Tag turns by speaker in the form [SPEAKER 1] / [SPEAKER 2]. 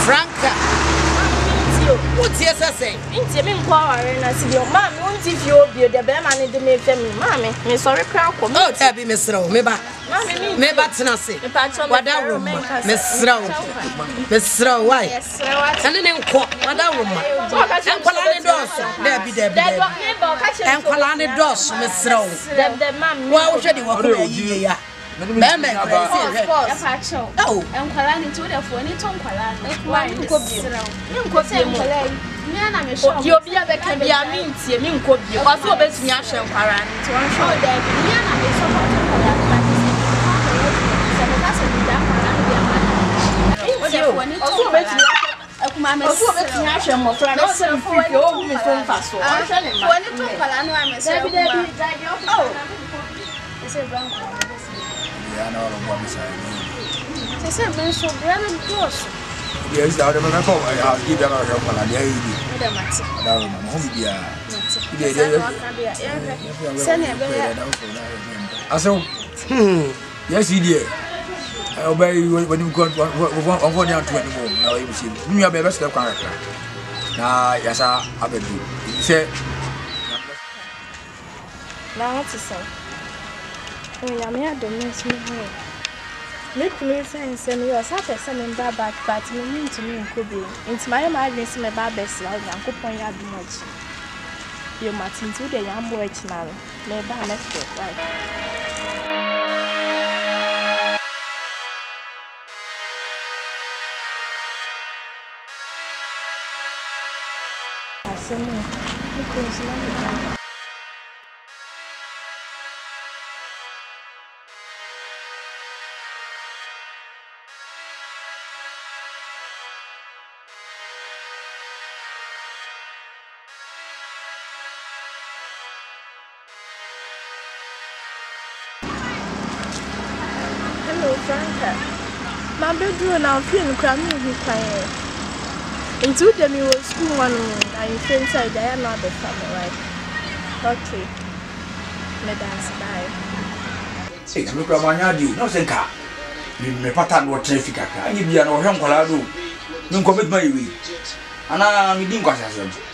[SPEAKER 1] Franca. What's yes, I say?
[SPEAKER 2] Into me inquiring as your mammy won't if you be the bear man in the main family, mammy. Miss sorry, crowd. Oh,
[SPEAKER 1] Tabby, Miss Rowe, maybe Nasi. What that room, Miss Rowe. Miss Rowe, why? And then quote, what that room. And Colani Doss, there be there. And Colani Doss, Miss Rowe. The man, well, should you walk away? Oh, and Colani to the phone, it's on Colani. You'll be a can be a means, you mean, could you also bet me and Paran to one show that Yana is so much.
[SPEAKER 3] Yes, I don't know. I'll give them a yes, he did. I obey you when you go on down to anymore. Now you see, you have a best of character. Now, yes, I do. You say,
[SPEAKER 2] now what to say? Oh, I'm here to miss me. Make me send you a Saturday sending back, but you mean to me, could be. It's my madness, my baby's loud and coupon yard much. You must into the young boy now. Maybe I left it right. I said, no, because Franca, my bedroom now feeling cramming with fire. Into them you will school one and you feel inside I am not the family, right? Okay. Let us bye.
[SPEAKER 3] hey, look at my yard, no senka. You may pattern what traffic. I give you an old colado. No commit my way. And I'm in Quasasm.